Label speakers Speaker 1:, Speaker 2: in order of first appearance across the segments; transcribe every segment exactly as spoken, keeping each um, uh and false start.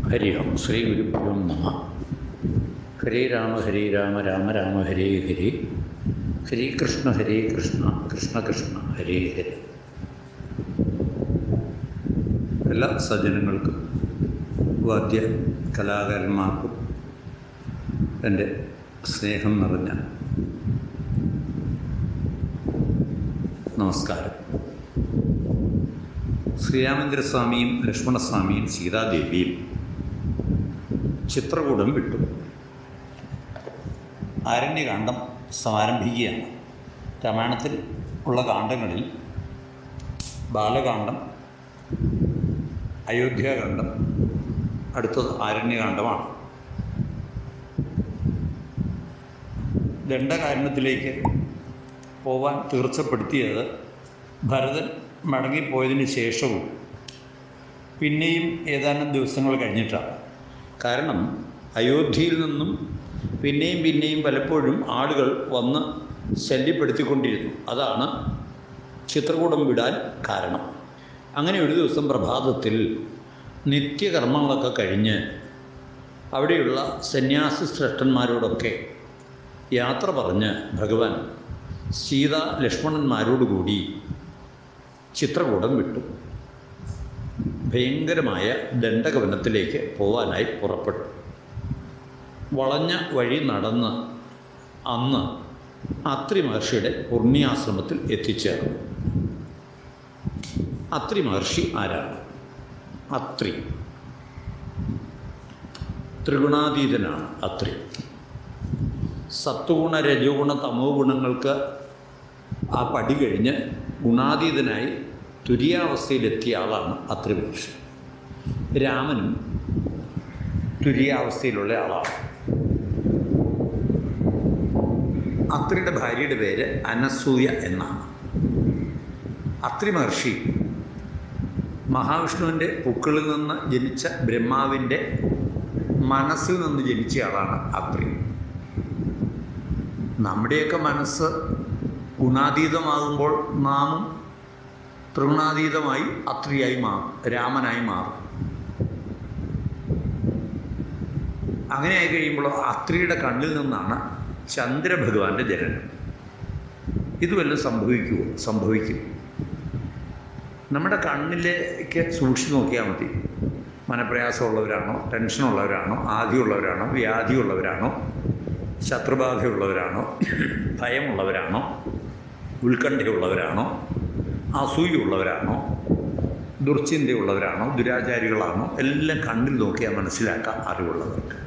Speaker 1: ഹരി ഓം ശ്രീ ഗുരുഭ്യോ നമഃ. ഹരേ രാമ ഹരേ രാമ രാമ രാമ ഹരേ ഹരേ, ഹരേ കൃഷ്ണ ഹരേ കൃഷ്ണ കൃഷ്ണ കൃഷ്ണ ഹരേ ഹരേ. എല്ലാ സജ്ജനങ്ങൾക്കും വാദ്യ കലാകാരന്മാർക്കും എൻ്റെ സ്നേഹം നിറഞ്ഞ നമസ്കാരം. ശ്രീരാമേന്ദ്രസ്വാമിയും ലക്ഷ്മണസ്വാമിയും സീതാദേവിയും ചിത്രകൂടം വിട്ടു. ആരണ്യകാന്ഡം സമാരംഭിക്കുകയാണ്. രാമായണത്തിൽ ഉള്ള കാണ്ഡങ്ങളിൽ ബാലകാന്ഡം, അയോധ്യാകാന്ഡം, അടുത്തത് ആരണ്യകാന്ഡമാണ്. ദണ്ഡകാരണത്തിലേക്ക് പോവാൻ തീർച്ചപ്പെടുത്തിയത് ഭരതൻ മടങ്ങിപ്പോയതിന് ശേഷവും പിന്നെയും ഏതാനും ദിവസങ്ങൾ കഴിഞ്ഞിട്ടാണ്. കാരണം അയോധ്യയിൽ നിന്നും പിന്നെയും പിന്നെയും പലപ്പോഴും ആളുകൾ വന്ന് ശല്യപ്പെടുത്തിക്കൊണ്ടിരുന്നു. അതാണ് ചിത്രകൂടം വിടാൻ കാരണം. അങ്ങനെ ഒരു ദിവസം പ്രഭാതത്തിൽ നിത്യകർമ്മങ്ങളൊക്കെ കഴിഞ്ഞ് അവിടെയുള്ള സന്യാസി ശ്രേഷ്ഠന്മാരോടൊക്കെ യാത്ര പറഞ്ഞ് ഭഗവാൻ സീത ലക്ഷ്മണന്മാരോടുകൂടി ചിത്രകൂടം വിട്ടു. ഭയങ്കരമായ ദണ്ഡകവനത്തിലേക്ക് പോവാനായി പുറപ്പെട്ടു. വളഞ്ഞ വഴി നടന്ന് അന്ന് അത്രി മഹർഷിയുടെ പുണ്യാശ്രമത്തിൽ എത്തിച്ചേർന്നു. അത്രി മഹർഷി ആരാണ്? അത്രി ത്രിഗുണാതീതനാണ്. അത്രി സത്വഗുണ രജോഗുണ തമോ ഗുണങ്ങൾക്ക് ആ പടി കഴിഞ്ഞ് ഗുണാതീതനായി തുര്യാവസ്ഥയിലെത്തിയ ആളാണ് അത്രി മഹർഷി. രാമനും തുര്യാവസ്ഥയിലുള്ള ആളാണ്. അത്രിയുടെ ഭാര്യയുടെ പേര് അനസൂയ എന്നാണ്. അത്രി മഹർഷി മഹാവിഷ്ണുവിൻ്റെ പുക്കളിൽ നിന്ന് ജനിച്ച ബ്രഹ്മാവിൻ്റെ മനസ്സിൽ നിന്ന് ജനിച്ചയാളാണ് അത്രി. നമ്മുടെയൊക്കെ മനസ്സ് ഗുണാതീതമാകുമ്പോൾ നാമും ത്രിഗുണാതീതമായി അത്രിയായി മാറും, രാമനായി മാറും. അങ്ങനെയായി കഴിയുമ്പോൾ അത്രിയുടെ കണ്ണിൽ നിന്നാണ് ചന്ദ്രഭഗവാന്റെ ജനനം. ഇതുവല്ലതും സംഭവിക്കുമോ? സംഭവിക്കും. നമ്മുടെ കണ്ണിലേക്ക് സൂക്ഷിച്ച് നോക്കിയാൽ മതി. മനപ്രയാസമുള്ളവരാണോ, ടെൻഷനുള്ളവരാണോ, ആദിയുള്ളവരാണോ, വ്യാധിയുള്ളവരാണോ, ശത്രുബാധയുള്ളവരാണോ, ഭയമുള്ളവരാണോ, ഉത്കണ്ഠയുള്ളവരാണോ, അസൂയുള്ളവരാണോ, ദുർചിന്തയുള്ളവരാണോ, ദുരാചാരികളാണോ, എല്ലാം കണ്ണിൽ നോക്കിയാൽ മനസ്സിലാക്കാം അറിവുള്ളവർക്ക്.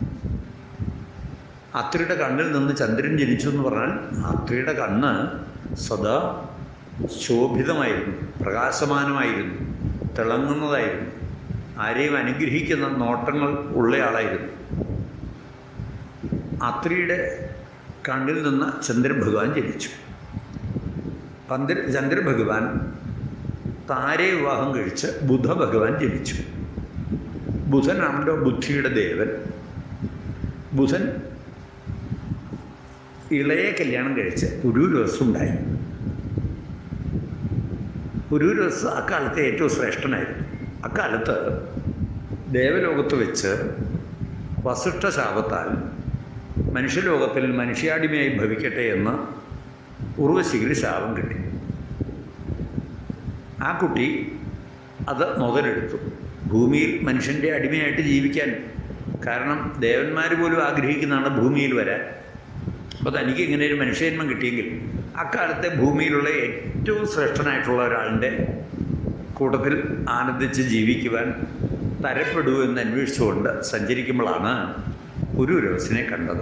Speaker 1: അത്രിയുടെ കണ്ണിൽ നിന്ന് ചന്ദ്രൻ ജനിച്ചു എന്ന് പറഞ്ഞാൽ അത്രിയുടെ കണ്ണ് സദാ ശോഭിതമായിരുന്നു, പ്രകാശമാനമായിരുന്നു, തിളങ്ങുന്നതായിരുന്നു, ആരെയും അനുഗ്രഹിക്കുന്ന നോട്ടങ്ങൾ ഉള്ളയാളായിരുന്നു. അത്രിയുടെ കണ്ണിൽ നിന്ന് ചന്ദ്രഭഗവാൻ ജനിച്ചു. പന്തിര ചന്ദ്രഭഗവാൻ താരെ വിവാഹം കഴിച്ച് ബുധഭഗവാൻ ജനിച്ചു. ബുധനാണല്ലോ ബുദ്ധിയുടെ ദേവൻ. ബുധൻ ഇളയെ കല്യാണം കഴിച്ച് പുരൂരവസ് ഉണ്ടായി. പുരൂരവസ് അക്കാലത്തെ ഏറ്റവും ശ്രേഷ്ഠനായിരുന്നു. അക്കാലത്ത് ദേവലോകത്ത് വെച്ച് വസിഷ്ഠശാപത്താൽ മനുഷ്യലോകത്തിൽ മനുഷ്യാടിമയായി ഭവിക്കട്ടെ എന്ന് ഉർവശിക്ക് ശാപം കിട്ടി. ആ കുട്ടി അത് മുതലെടുത്തു. ഭൂമിയിൽ മനുഷ്യൻ്റെ അടിമയായിട്ട് ജീവിക്കാൻ. കാരണം ദേവന്മാർ പോലും ആഗ്രഹിക്കുന്നതാണ് ഭൂമിയിൽ വരാൻ. അപ്പോൾ തനിക്ക് ഇങ്ങനെ ഒരു മനുഷ്യജന്മം കിട്ടിയെങ്കിൽ അക്കാലത്തെ ഭൂമിയിലുള്ള ഏറ്റവും ശ്രേഷ്ഠനായിട്ടുള്ള ഒരാളിൻ്റെ കൂട്ടത്തിൽ ആനന്ദിച്ച് ജീവിക്കുവാൻ തരപ്പെടൂ എന്ന് അന്വേഷിച്ചുകൊണ്ട് സഞ്ചരിക്കുമ്പോഴാണ് പുരൂരവസിനെ കണ്ടത്.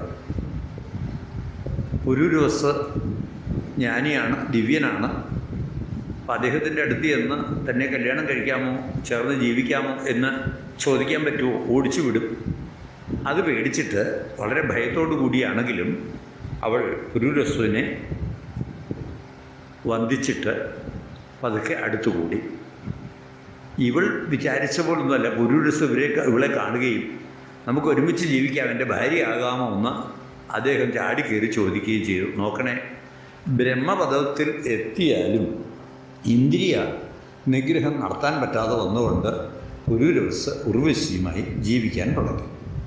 Speaker 1: പുരൂരവസ് ജ്ഞാനിയാണ്, ദിവ്യനാണ്. അപ്പം അദ്ദേഹത്തിൻ്റെ അടുത്ത് ചെന്ന് തന്നെ കല്യാണം കഴിക്കാമോ, ചേർന്ന് ജീവിക്കാമോ എന്ന് ചോദിക്കാൻ പറ്റുമോ? ഓടിച്ചു വിടും. അത് പേടിച്ചിട്ട് വളരെ ഭയത്തോടു കൂടിയാണെങ്കിലും അവൾ പുരൂരവസുവിനെ വന്ദിച്ചിട്ട് പതുക്കെ അടുത്തുകൂടി. ഇവൾ വിചാരിച്ച പോലൊന്നുമല്ല. പുരൂരവസ് ഇവരെ ഇവളെ കാണുകയും നമുക്ക് ഒരുമിച്ച് ജീവിക്കാം, എൻ്റെ ഭാര്യയാകാമോ എന്ന് അദ്ദേഹം ചാടിക്കയറി ചോദിക്കുകയും ചെയ്തു. നോക്കണേ, ബ്രഹ്മപദത്തിൽ എത്തിയാലും ഇന്ദ്രിയ നിഗ്രഹം നടത്താൻ പറ്റാതെ വന്നുകൊണ്ട് പുരൂരവസ് ഉർവശിയുമായി ജീവിക്കാൻ തുടങ്ങി.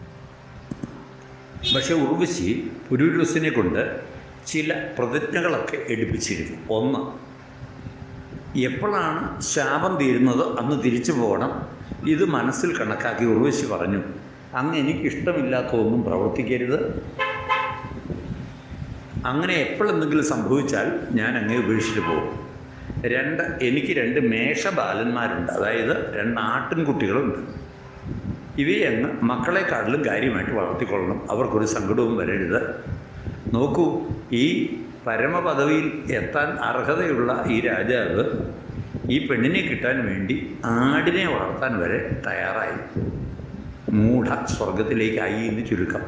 Speaker 1: പക്ഷേ ഉർവശി പുരൂരവസിനെ കൊണ്ട് ചില പ്രതിജ്ഞകളൊക്കെ എടുപ്പിച്ചിരുന്നു. ഒന്ന്, എപ്പോഴാണ് ശാപം തീരുന്നത് അന്ന് തിരിച്ചു പോകണം. ഇത് മനസ്സിൽ കണക്കാക്കി ഉർവശി പറഞ്ഞു, അങ്ങ് എനിക്കിഷ്ടമില്ലാത്തതൊന്നും പ്രവർത്തിക്കരുത്. അങ്ങനെ എപ്പോഴെന്തെങ്കിലും സംഭവിച്ചാൽ ഞാൻ അങ്ങേ ഉപേക്ഷിച്ച് പോകും. രണ്ട്, എനിക്ക് രണ്ട് മേഷബാലന്മാരുണ്ട്, അതായത് രണ്ട് ആട്ടിൻകുട്ടികളുണ്ട്. ഇവയെ അങ്ങ് മക്കളെക്കാട്ടിലും കാര്യമായിട്ട് വളർത്തിക്കൊള്ളണം. അവർക്കൊരു സങ്കടവും വരരുത്. നോക്കൂ, ഈ പരമപദവിയിൽ എത്താൻ അർഹതയുള്ള ഈ രാജാവ് ഈ പെണ്ണിനെ കിട്ടാൻ വേണ്ടി ആടിനെ വളർത്താൻ വരെ തയ്യാറായി. മൂഢ സ്വർഗത്തിലേക്കായി എന്ന് ചുരുക്കം.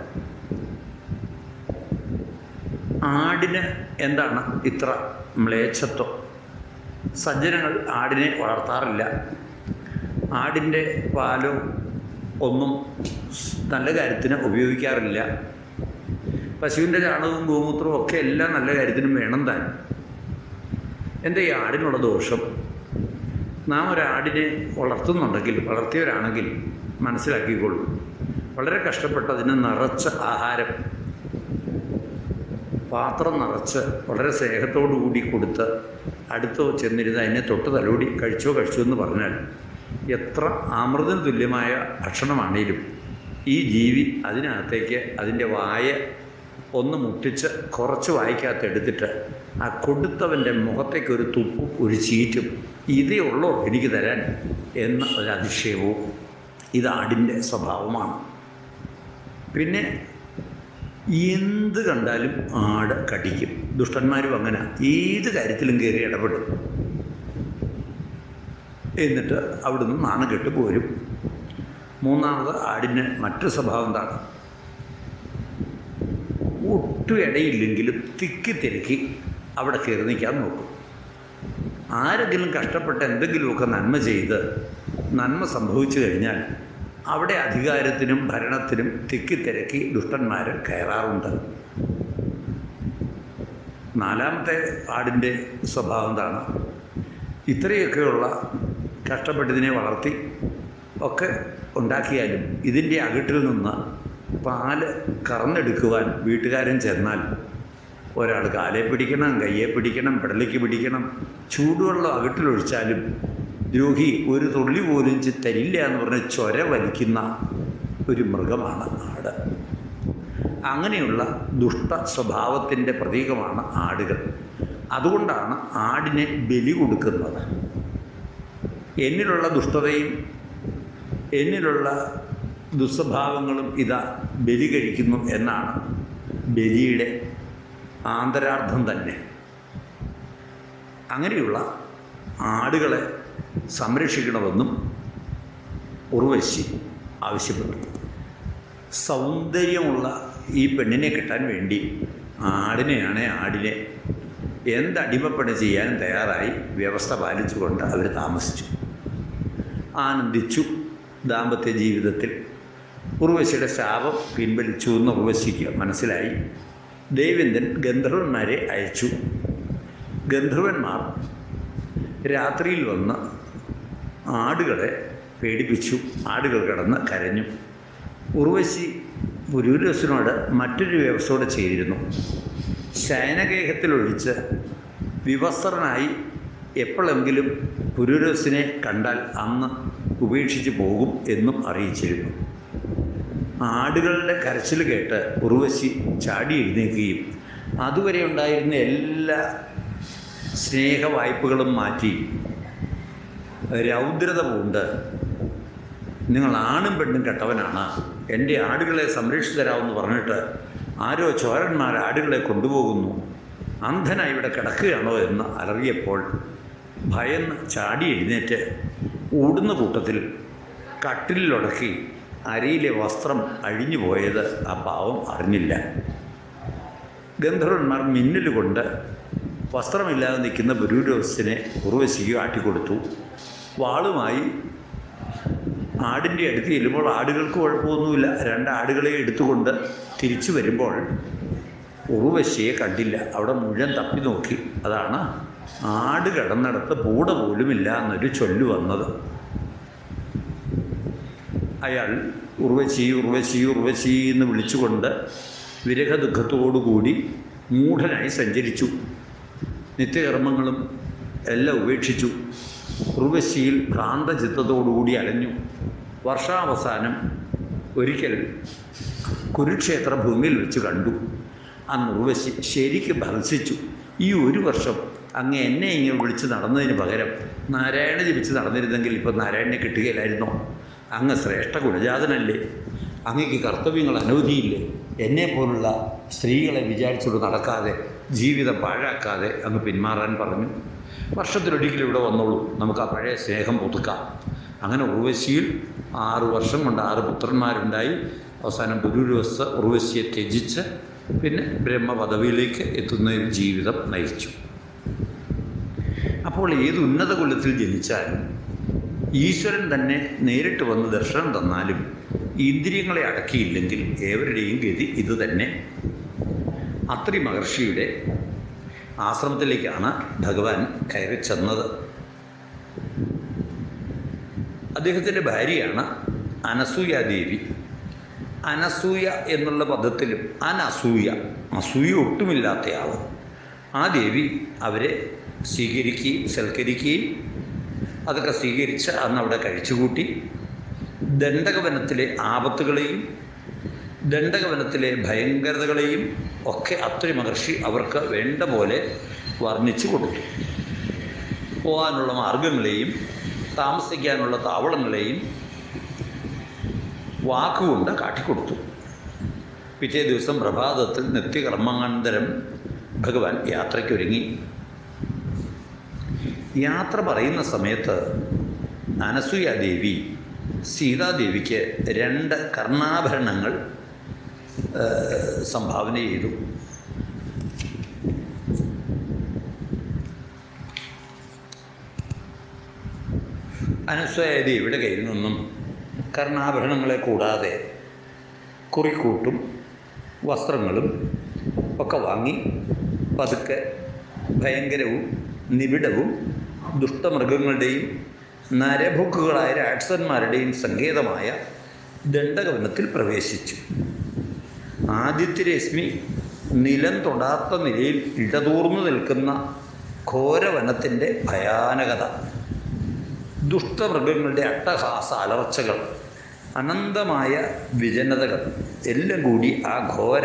Speaker 1: ആടിന് എന്താണ് ഇത്ര മ്ലേച്ഛത്വം? സജ്ജനങ്ങൾ ആടിനെ വളർത്താറില്ല. ആടിൻ്റെ പാലോ ഒന്നും നല്ല കാര്യത്തിന് ഉപയോഗിക്കാറില്ല. പശുവിൻ്റെ ചാണകവും ഗോമൂത്രവും ഒക്കെ എല്ലാം നല്ല കാര്യത്തിനും വേണം താൻ. എന്താ ഈ ആടിനുള്ള ദോഷം? നാം ഒരാടിനെ വളർത്തുന്നുണ്ടെങ്കിൽ, വളർത്തിയവരാണെങ്കിൽ മനസ്സിലാക്കിക്കൊള്ളൂ, വളരെ കഷ്ടപ്പെട്ട് അതിന് നിറച്ച ആഹാരം പാത്രം നിറച്ച് വളരെ സ്നേഹത്തോടു കൂടി കൊടുത്ത് അടുത്തോ ചെന്നിരുന്ന് അതിനെ തൊട്ട് തലോടി കഴിച്ചോ കഴിച്ചോ എന്ന് പറഞ്ഞാൽ എത്ര അമൃതം തുല്യമായ ഭക്ഷണമാണേലും ഈ ജീവി അതിനകത്തേക്ക് അതിൻ്റെ വായ ഒന്ന് മുട്ടിച്ച് കുറച്ച് വായിക്കകത്ത് എടുത്തിട്ട് ആ കൊടുത്തവൻ്റെ മുഖത്തേക്ക് ഒരു തുപ്പും ഒരു ചീറ്റും ഇതേ ഉള്ളോ എനിക്ക് തരാൻ എന്ന ഒരു അതിശയവും ഇത് ആടിൻ്റെ സ്വഭാവമാണ്. പിന്നെ എന്ത് കണ്ടാലും ആട് കടിക്കും. ദുഷ്ടന്മാരും അങ്ങനെ ഏത് കാര്യത്തിലും കയറി ഇടപെടും. എന്നിട്ട് അവിടുന്ന് നാണം കെട്ട് പോരും. മൂന്നാമത് ആടിന് മറ്റൊരു സ്വഭാവം എന്താണ്? ഒട്ടും ഇടയില്ലെങ്കിലും തിക്കി തിരക്കി അവിടെ കയറി നിൽക്കാൻ നോക്കും. ആരെങ്കിലും കഷ്ടപ്പെട്ട് എന്തെങ്കിലുമൊക്കെ നന്മ ചെയ്ത് നന്മ സംഭവിച്ചു കഴിഞ്ഞാൽ അവിടെ അധികാരത്തിനും ഭരണത്തിനും തിക്കിത്തിരക്കി ദുഷ്ടന്മാർ കയറാറുണ്ട്. നാലാമത്തെ ആടിൻ്റെ സ്വഭാവം എന്താണ്? ഇത്രയൊക്കെയുള്ള കഷ്ടപ്പെട്ടതിനെ വളർത്തി ഒക്കെ ഉണ്ടാക്കിയാലും ഇതിൻ്റെ അകിട്ടിൽ നിന്ന് പാല് കറന്നെടുക്കുവാൻ വീട്ടുകാരൻ ചെന്നാൽ ഒരാൾ കാലെ പിടിക്കണം, കയ്യെ പിടിക്കണം, പെടലിക്ക് പിടിക്കണം. ചൂടുവെള്ളം അകിട്ടിലൊഴിച്ചാലും ദ്രോഹി ഒരു തുള്ളി പോലും തരില്ല എന്ന് പറഞ്ഞ് ചൊര വലിക്കുന്ന ഒരു മൃഗമാണ് ആട്. അങ്ങനെയുള്ള ദുഷ്ട സ്വഭാവത്തിൻ്റെ പ്രതീകമാണ് ആടുകൾ. അതുകൊണ്ടാണ് ആടിനെ ബലി കൊടുക്കുന്നത്. എന്നിലുള്ള ദുഷ്ടതയും എന്നിലുള്ള ദുസ്വഭാവങ്ങളും ഇതാ ബലി കഴിക്കുന്നു എന്നാണ് ബലിയുടെ ആന്തരാർത്ഥം തന്നെ. അങ്ങനെയുള്ള ആടുകളെ സംരക്ഷിക്കണമെന്നും ഉർവശി ആവശ്യപ്പെട്ടു. സൗന്ദര്യമുള്ള ഈ പെണ്ണിനെ കിട്ടാൻ വേണ്ടി ആടിനെയാണ് ആടിനെ എന്തടിമപ്പണി ചെയ്യാനും തയ്യാറായി വ്യവസ്ഥ പാലിച്ചുകൊണ്ട് അവർ താമസിച്ചു, ആനന്ദിച്ചു ദാമ്പത്യ ജീവിതത്തിൽ. ഉർവശിയുടെ ശാപം പിൻവലിച്ചു എന്ന് ഉർവശിക്ക് മനസ്സിലായി. ദേവേന്ദ്രൻ ഗന്ധർവന്മാരെ അയച്ചു. ഗന്ധർവന്മാർ രാത്രിയിൽ വന്ന് ആടുകളെ പേടിപ്പിച്ചു. ആടുകൾ കിടന്ന് കരഞ്ഞു. ഉർവശി പുരൂരവസിനോട് മറ്റൊരു വ്യവസ്ഥയോടെ ചെയ്തിരുന്നു. ശയനഗേഹത്തിലൊഴിച്ച് വിവസ്ത്രനായി എപ്പോഴെങ്കിലും പുരൂരവസിനെ കണ്ടാൽ അന്ന് ഉപേക്ഷിച്ച് പോകും എന്നും അറിയിച്ചിരുന്നു. ആടുകളുടെ കരച്ചിൽ കേട്ട് ഉർവശി ചാടി എഴുന്നേൽക്കുകയും അതുവരെ ഉണ്ടായിരുന്ന എല്ലാ സ്നേഹവായ്പകളും മാറ്റി രൗദ്രത പൂണ്ട്, നിങ്ങൾ ആണും പെണ്ണും കെട്ടവനാണ്, എൻ്റെ ആടുകളെ സംരക്ഷിച്ചു തരാമെന്ന് പറഞ്ഞിട്ട് ആരോ ചോരന്മാർ ആടുകളെ കൊണ്ടുപോകുന്നു, അന്ധനായി ഇവിടെ കിടക്കുകയാണോ എന്ന് അലറിയപ്പോൾ ഭയന്ന് ചാടി എഴുന്നേറ്റ് ഓടുന്ന കൂട്ടത്തിൽ കട്ടിലിലൊടക്കി അരയിലെ വസ്ത്രം അഴിഞ്ഞു പോയത് ആ പാവം അറിഞ്ഞില്ല. ഗന്ധർവന്മാർ മിന്നലുകൊണ്ട് വസ്ത്രമില്ലാതെ നിൽക്കുന്ന പുരൂരവസിനെ ഉർവശിക്ക് കാട്ടിക്കൊടുത്തു. വാളുമായി ആടിൻ്റെ അടുത്ത് ചെല്ലുമ്പോൾ ആടുകൾക്ക് കുഴപ്പമൊന്നുമില്ല. രണ്ട് ആടുകളെ എടുത്തുകൊണ്ട് തിരിച്ചു വരുമ്പോൾ ഉർവശിയെ കണ്ടില്ല. അവിടെ മുഴുവൻ തപ്പി നോക്കി. അതാണ് ആട് കിടന്നിടത്ത് പൂട പോലുമില്ല എന്നൊരു ചൊല്ലു വന്നത്. അയാൾ ഉർവശി ഉർവശി ഉർവശി എന്ന് വിളിച്ചുകൊണ്ട് വിരഹദുഃഖത്തോടുകൂടി മൂഢനായി സഞ്ചരിച്ചു. നിത്യകർമ്മങ്ങളും എല്ലാം ഉപേക്ഷിച്ചു. ഉർവശിയിൽ ഭ്രാന്തചിത്തത്തോടുകൂടി അലഞ്ഞു. വർഷാവസാനം ഒരിക്കൽ കുരുക്ഷേത്ര ഭൂമിയിൽ വെച്ച് കണ്ടു. അന്ന് ഉർവശി ശരിക്ക് ഭർസിച്ചു. ഈ ഒരു വർഷം അങ്ങ് എന്നെ ഇങ്ങനെ വിളിച്ച് നടന്നതിന് പകരം നാരായണ ജപിച്ച് നടന്നിരുന്നെങ്കിൽ ഇപ്പോൾ നാരായണനെ കിട്ടുകയില്ലായിരുന്നോ? അങ്ങ് ശ്രേഷ്ഠ ഗുണജാതനല്ലേ? അങ്ങക്ക് കർത്തവ്യങ്ങൾ അനവധിയില്ലേ? എന്നെപ്പോലുള്ള സ്ത്രീകളെ വിചാരിച്ചുകൊണ്ട് നടക്കാതെ ജീവിതം പാഴാക്കാതെ അങ്ങ് പിന്മാറാൻ പറഞ്ഞു. വർഷത്തിലൊരിക്കലും ഇവിടെ വന്നോളൂ, നമുക്ക് ആ പഴയ സ്നേഹം പുതുക്കാം. അങ്ങനെ ഉർവശിയിൽ ആറ് വർഷം കൊണ്ട് ആറ് പുത്രന്മാരുണ്ടായി. അവസാനം പുരൂരവസ്ഥ ഉർവശിയെ ത്യജിച്ച് പിന്നെ ബ്രഹ്മപദവിയിലേക്ക് എത്തുന്ന ഒരു ജീവിതം നയിച്ചു. അപ്പോൾ ഏത് ഉന്നത കുലത്തിൽ ജനിച്ചാലും ഈശ്വരൻ തന്നെ നേരിട്ട് വന്ന് ദർശനം തന്നാലും ഇന്ദ്രിയങ്ങളെ അടക്കിയില്ലെങ്കിൽ ഏവരുടെയും ഗതി ഇത് തന്നെ. അത്രി മഹർഷിയുടെ ആശ്രമത്തിലേക്കാണ് ഭഗവാൻ കയറി ചെന്നത്. അദ്ദേഹത്തിൻ്റെ ഭാര്യയാണ് അനസൂയാദേവി. അനസൂയ എന്നുള്ള പദത്തിലും അനസൂയ, അസൂയ ഒട്ടുമില്ലാത്തയാൾ. ആ ദേവി അവരെ സ്വീകരിക്കുകയും സൽക്കരിക്കുകയും അതൊക്കെ സ്വീകരിച്ച് അന്ന് അവിടെ കഴിച്ചുകൂട്ടി. ദണ്ഡകവനത്തിലെ ആപത്തുകളെയും ദണ്ഡകവനത്തിലെ ഭയങ്കരതകളെയും ഒക്കെ അത്രി മഹർഷി അവർക്ക് വേണ്ട പോലെ വർണ്ണിച്ചു കൊടുത്തു. പോകാനുള്ള മാർഗങ്ങളെയും താമസിക്കാനുള്ള താവളങ്ങളെയും വാക്കുകൊണ്ട് കാട്ടിക്കൊടുത്തു. പിറ്റേ ദിവസം പ്രഭാതത്തിൽ നിത്യകർമാനന്തരം ഭഗവാൻ യാത്രയ്ക്കൊരുങ്ങി. യാത്ര പറയുന്ന സമയത്ത് അനസൂയാദേവി സീതാദേവിക്ക് രണ്ട് കർണാഭരണങ്ങൾ സംഭാവന ചെയ്തു. അനസൂയാദേവിയുടെ കയ്യിൽ നിന്നും കർണാഭരണങ്ങളെ കൂടാതെ കുറിക്കൂട്ടും വസ്ത്രങ്ങളും ഒക്കെ വാങ്ങി പതുക്കെ ഭയങ്കരവും നിബിഡവും ദുഷ്ടമൃഗങ്ങളുടെയും നരഭുക്കുകളായ രാക്ഷസന്മാരുടെയും സങ്കേതമായ ദണ്ഡകവനത്തിൽ പ്രവേശിച്ചു. ആദിത്യരശ്മി നിലം തൊടാത്ത നിലയിൽ ഇടതൂർന്നു നിൽക്കുന്ന ഘോരവനത്തിൻ്റെ ഭയാനകത, ദുഷ്ടമൃഗങ്ങളുടെ അട്ടഹാസ അലർച്ചകൾ, അനന്തമായ വിജനതകൾ എല്ലാം കൂടി ആ ഘോര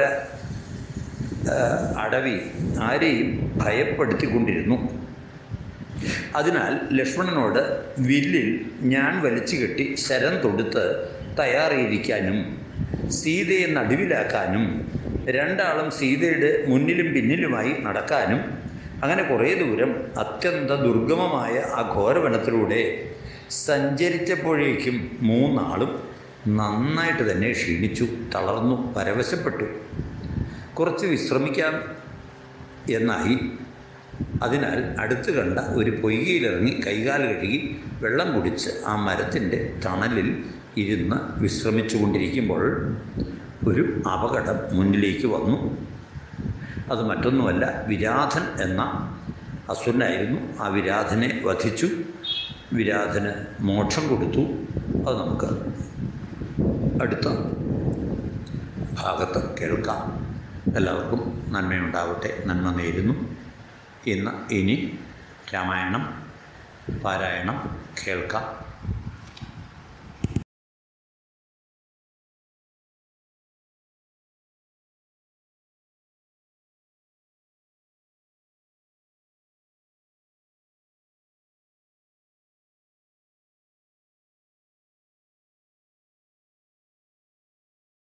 Speaker 1: അടവി ആരെയും ഭയപ്പെടുത്തിക്കൊണ്ടിരുന്നു. അതിനാൽ ലക്ഷ്മണനോട് വില്ലിൽ ഞാൻ വലിച്ചു കെട്ടി ശരം തൊടുത്ത് തയ്യാറിയിരിക്കാനും സീതയെ നടുവിലാക്കാനും രണ്ടാളും സീതയുടെ മുന്നിലും പിന്നിലുമായി നടക്കാനും അങ്ങനെ കുറേ ദൂരം അത്യന്ത ദുർഗമമായ ആ ഘോരവനത്തിലൂടെ സഞ്ചരിച്ചപ്പോഴേക്കും മൂന്നാളും നന്നായിട്ട് തന്നെ ക്ഷീണിച്ചു, തളർന്നു, പരവശപ്പെട്ടു. കുറച്ച് വിശ്രമിക്കാം എന്നായി. അതിനാൽ അടുത്ത് കണ്ട ഒരു പൊയ്കയിലിറങ്ങി കൈകാൽ കഴുകി വെള്ളം കുടിച്ച് ആ മരത്തിൻ്റെ തണലിൽ ഇരുന്ന് വിശ്രമിച്ചു കൊണ്ടിരിക്കുമ്പോൾ ഒരു അപകടം മുന്നിലേക്ക് വന്നു. അത് മറ്റൊന്നുമല്ല, വിരാധൻ എന്ന അസുരനായിരുന്നു. ആ വിരാധനെ വധിച്ചു, വിരാധന് മോക്ഷം കൊടുത്തു. അത് നമുക്ക് അടുത്ത ഭാഗത്ത് കേൾക്കാം. എല്ലാവർക്കും നന്മയുണ്ടാവട്ടെ, നന്മ നേരുന്നു. ഇന്ന് ഇനി രാമായണം പാരായണം കേൾക്കാം.